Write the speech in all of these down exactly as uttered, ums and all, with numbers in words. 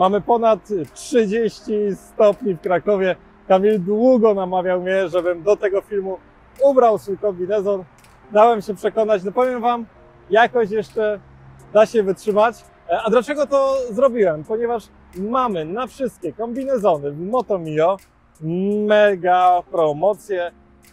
Mamy ponad trzydzieści stopni w Krakowie. Kamil długo namawiał mnie, żebym do tego filmu ubrał swój kombinezon. Dałem się przekonać, no powiem Wam, jakoś jeszcze da się wytrzymać. A dlaczego to zrobiłem? Ponieważ mamy na wszystkie kombinezony w Motomio mega promocje.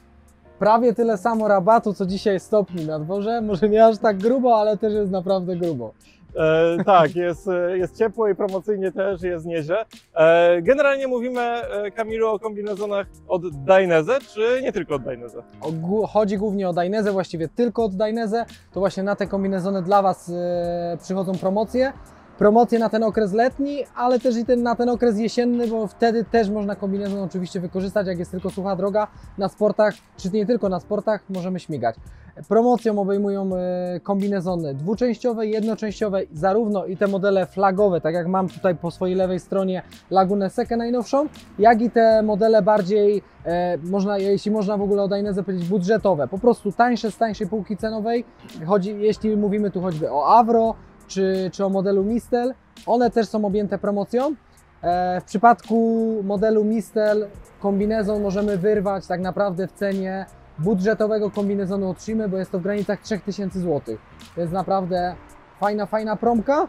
Prawie tyle samo rabatu, co dzisiaj stopni na dworze. Może nie aż tak grubo, ale też jest naprawdę grubo. E, tak, jest, jest ciepło i promocyjnie też jest nieźle. E, generalnie mówimy, e, Kamilu, o kombinezonach od Dainese, czy nie tylko od Dainese? O, chodzi głównie o Dainese, właściwie tylko od Dainese. To właśnie na te kombinezony dla Was e, przychodzą promocje. Promocje na ten okres letni, ale też i ten, na ten okres jesienny, bo wtedy też można kombinezon oczywiście wykorzystać, jak jest tylko sucha droga na sportach, czy nie tylko na sportach, możemy śmigać. Promocją obejmują kombinezony dwuczęściowe, jednoczęściowe, zarówno i te modele flagowe, tak jak mam tutaj po swojej lewej stronie Lagunę Sekę najnowszą, jak i te modele bardziej, e, można, jeśli można w ogóle o Dainese powiedzieć, budżetowe, po prostu tańsze z tańszej półki cenowej. Chodzi, jeśli mówimy tu choćby o Avro, Czy, czy o modelu Mistel, one też są objęte promocją. E, w przypadku modelu Mistel kombinezon możemy wyrwać tak naprawdę w cenie budżetowego kombinezonu od Shimy, bo jest to w granicach trzech tysięcy złotych. To jest naprawdę fajna, fajna promka.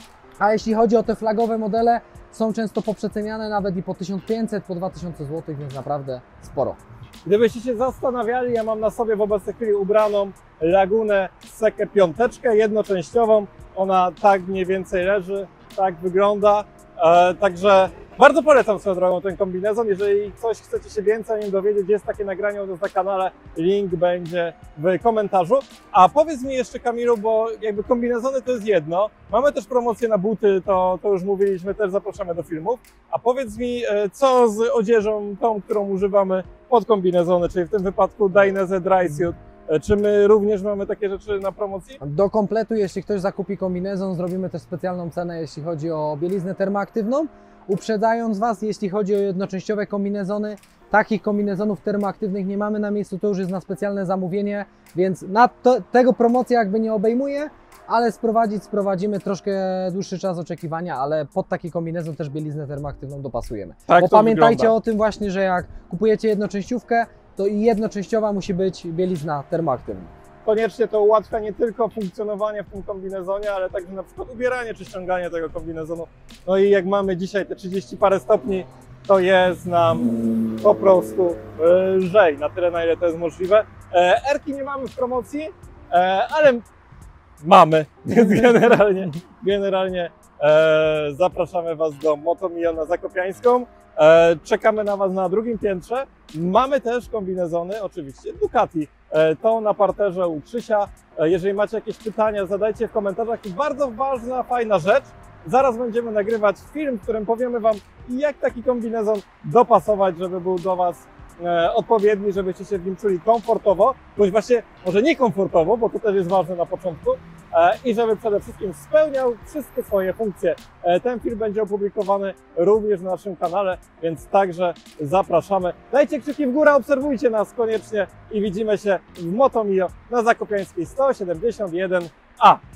A jeśli chodzi o te flagowe modele, są często poprzeceniane nawet i po tysiąc pięćset, po dwa tysiące złotych, więc naprawdę sporo. Gdybyście się zastanawiali, ja mam na sobie w obecnej chwili ubraną Lagunę Sekę piąteczkę jednoczęściową. Ona tak mniej więcej leży, tak wygląda. E, także bardzo polecam swoją drogą ten kombinezon. Jeżeli coś chcecie się więcej o nim dowiedzieć, jest takie nagranie u nas na kanale, link będzie w komentarzu. A powiedz mi jeszcze, Kamilu, bo jakby kombinezony to jest jedno, mamy też promocję na buty, to, to już mówiliśmy, też zapraszamy do filmów. A powiedz mi, co z odzieżą tą, którą używamy pod kombinezony, czyli w tym wypadku Dainese Dry Suit. Czy my również mamy takie rzeczy na promocji? Do kompletu, jeśli ktoś zakupi kombinezon, zrobimy też specjalną cenę, jeśli chodzi o bieliznę termoaktywną. Uprzedzając Was, jeśli chodzi o jednoczęściowe kombinezony, takich kombinezonów termoaktywnych nie mamy na miejscu, to już jest na specjalne zamówienie, więc na to, tego promocja jakby nie obejmuje, ale sprowadzić sprowadzimy troszkę dłuższy czas oczekiwania, ale pod taki kombinezon też bieliznę termoaktywną dopasujemy. Tak, bo pamiętajcie wygląda. o tym właśnie, że jak kupujecie jednoczęściówkę, to i jednoczęściowa musi być bielizna termoaktywna. Koniecznie to ułatwia nie tylko funkcjonowanie w tym kombinezonie, ale także na przykład ubieranie czy ściąganie tego kombinezonu. No i jak mamy dzisiaj te trzydzieści parę stopni, to jest nam po prostu lżej, na tyle, na ile to jest możliwe. Erki nie mamy w promocji, ale mamy, więc generalnie, generalnie zapraszamy Was do Motomio na Zakopiańską. Czekamy na Was na drugim piętrze. Mamy też kombinezony, oczywiście Ducati. To na parterze u Krzysia. Jeżeli macie jakieś pytania, zadajcie w komentarzach. I bardzo ważna, fajna rzecz. Zaraz będziemy nagrywać film, w którym powiemy Wam, jak taki kombinezon dopasować, żeby był do Was odpowiedni, żebyście się w nim czuli komfortowo, bądź właśnie może nie komfortowo, bo to też jest ważne na początku, i żeby przede wszystkim spełniał wszystkie swoje funkcje. Ten film będzie opublikowany również na naszym kanale, więc także zapraszamy. Dajcie kciuki w górę, obserwujcie nas koniecznie i widzimy się w Motomio na Zakopiańskiej sto siedemdziesiąt jeden A.